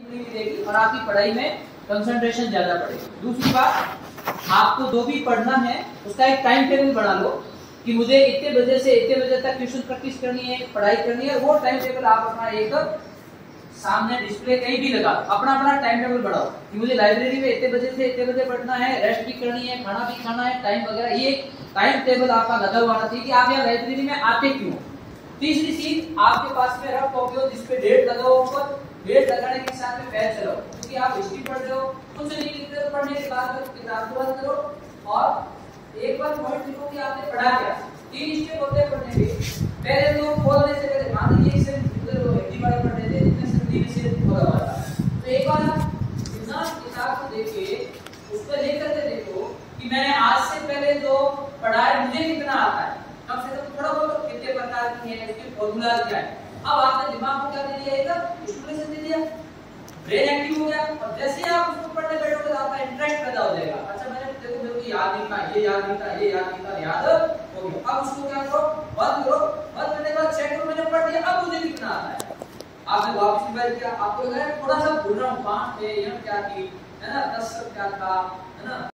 भी देगी और आपकी पढ़ाई में कंसंट्रेशन ज्यादा बढ़ेगी। दूसरी बात, आपको जो भी पढ़ना है उसका एक टाइम टेबल बना लो कि मुझे इतने बजे से इतने बजे तक ट्यूशन प्रैक्टिस करनी है, पढ़ाई करनी है। वो टाइम टेबल आप अपना एक सामने डिस्प्ले कहीं भी लगा, अपना अपना टाइम टेबल बढ़ाओ कि मुझे लाइब्रेरी में इतने बजे से इतने बजे पढ़ना है, रेस्ट भी करनी है, खाना भी खाना है, टाइम वगैरह। ये टाइम टेबल आपका लगा हुआ होना चाहिए कि आप यहाँ लाइब्रेरी में आते क्यों। तीसरी चीज, आपके पास में रफ कॉपी हो जिसपे डेट लगाओ, ऊपर डेट लगाने के साथ में पेन चलाओ, क्योंकि आप हिस्ट्री पढ़ रहे हो, कुछ नहीं लिख रहे हो, पढ़ने के बाद किताब को बंद करो और एक बार पॉइंट लिखो कि आपने पढ़ा क्या। 3 स्टेप होते हैं पढ़ने के। पहले तो खोलने से पहले मान लीजिए इसे हिंदी वाले पढ़ रहे थे, से खोला हुआ था, तो एक बार आप बिना किताब को देखे उस पर लिख करके देखो कि मैंने आज से पहले जो पढ़ा है मुझे कितना आता है, कम से कम थोड़ा बहुत कितने प्रकार की है, उसके फॉर्मूला क्या है। अब आपने दिमाग को क्या दे दिया, एक स्टिमुलेशन दे दिया, ब्रेन एक्टिव हो गया और जैसे ही आप उसको पढ़ने बैठोगे तो आपका इंटरेस्ट पैदा हो जाएगा। अच्छा मैंने देखो मेरे को याद नहीं था, ये याद नहीं था, ये याद नहीं था, याद हो गया। अब उसको क्या करो, बंद करो, बंद करने के बाद चेक करो मैंने पढ़ दिया, अब मुझे कितना आता है। आपने वापस रिवाइज किया, आपको लग रहा है थोड़ा सा भूल रहा हूँ, 5 थे, यह क्या थी, है ना, 10 क्या था, है ना।